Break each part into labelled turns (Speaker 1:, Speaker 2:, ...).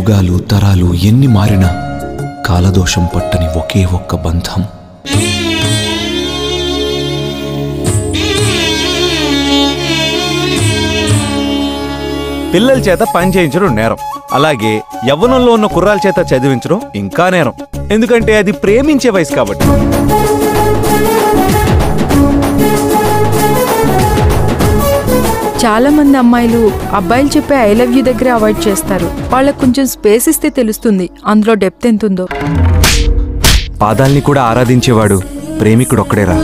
Speaker 1: యుగాలు తరాలు ఎన్ని మారినా కాలదోషం పట్టని ఒకే ఒక్క బంధం.
Speaker 2: పిల్లల చేత పని చేయించడం నేరం, అలాగే యవ్వనంలో ఉన్న కుర్రాల చేత చదివించడం ఇంకా నేరం. ఎందుకంటే అది ప్రేమించే వయసు కాబట్టి.
Speaker 3: చాలా మంది అమ్మాయిలు అబ్బాయిలు చెప్పే ఐ లవ్ యూ దగ్గర అవాయిడ్ చేస్తారు. వాళ్ళకు కొంచెం స్పేస్ ఇస్తే తెలుస్తుంది అందులో డెప్త్ ఎంతుందో.
Speaker 2: పాదాల్ని కూడా ఆరాధించేవాడు ప్రేమికుడు ఒక్కడేరా.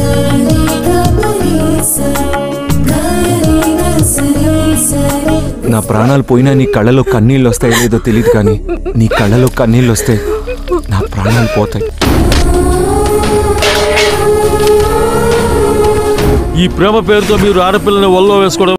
Speaker 2: నా ప్రాణాలు పోయినా నీ కళ్ళలో కన్నీళ్ళు వస్తాయో లేదో తెలియదు, కానీ నీ కళ్ళలో కన్నీళ్ళు వస్తే నా ప్రాణాలు పోతాయి.
Speaker 4: ఈ ప్రేమ పేరుతో మీరు ఆడపిల్లని ఒళ్ళో వేసుకోవడం